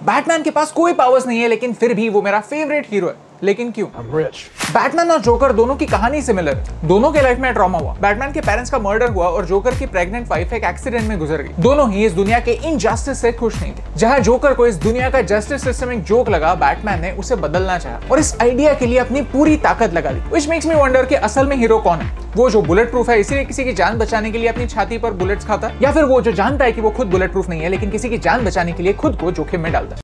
Batman के पास कोई powers नहीं है लेकिन फिर भी वो मेरा फेवरेट हीरो है। लेकिन क्यों? बैटमैन और जोकर दोनों की कहानी सिमिलर है। दोनों के लाइफ में ट्रॉमा हुआ। बैटमैन के पेरेंट्स का मर्डर हुआ और जोकर की प्रेग्नेंट वाइफ एक एक्सीडेंट में गुजर गई। दोनों ही इस दुनिया के इनजस्टिस से खुश नहीं थे। जहां जोकर को इस दुनिया का जस्टिस सिस्टम एक जोक लगा, बैटमैन ने उसे बदलना चाहा और इस आइडिया के लिए अपनी पूरी ताकत लगा दी। व्हिच मेक्स मी वंडर कि असल में हीरो कौन है? वो जो बुलेट प्रूफ है इसीलिए किसी की जान बचाने के लिए अपनी छाती पर बुलेट्स खाता है, या फिर वो जो जानता है कि वो खुद बुलेट प्रूफ नहीं है लेकिन किसी की जान बचाने के लिए खुद को जोखिम में डालता है।